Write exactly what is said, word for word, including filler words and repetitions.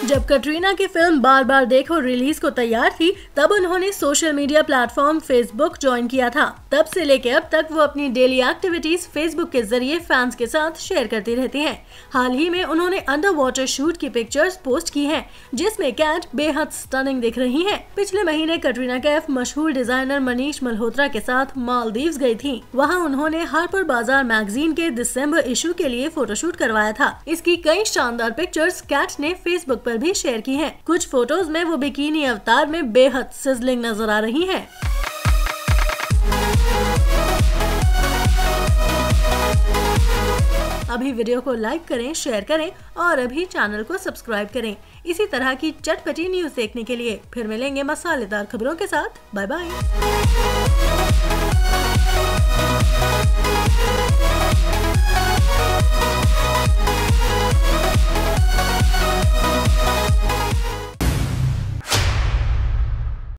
जब कटरीना की फिल्म बार बार देखो रिलीज को तैयार थी, तब उन्होंने social media platform Facebook join किया था। तब से लेकर अब तक वो अपनी डेली एक्टिविटीज फेसबुक के जरिए फैंस के साथ शेयर करती रहती हैं। हाल ही में उन्होंने अंडर वाटर शूट की पिक्चर्स पोस्ट की हैं, जिसमें कैट बेहद स्टनिंग दिख रही हैं। पिछले महीने कटरीना कैफ मशहूर डिजाइनर मनीष मल्होत्रा के साथ मालदीव्स गई थी। वहाँ उन्होंने हार्पर बाजार मैगजीन के दिसंबर इशू के लिए फोटोशूट करवाया था। इसकी कई शानदार पिक्चर्स कैट ने फेसबुक पर भी शेयर की हैं। कुछ फोटोज में वो बिकिनी अवतार में बेहद सिजलिंग नजर आ रही हैं। अभी वीडियो को लाइक करें, शेयर करें और अभी चैनल को सब्सक्राइब करें। इसी तरह की चटपटी न्यूज देखने के लिए फिर मिलेंगे मसालेदार खबरों के साथ। Bye bye.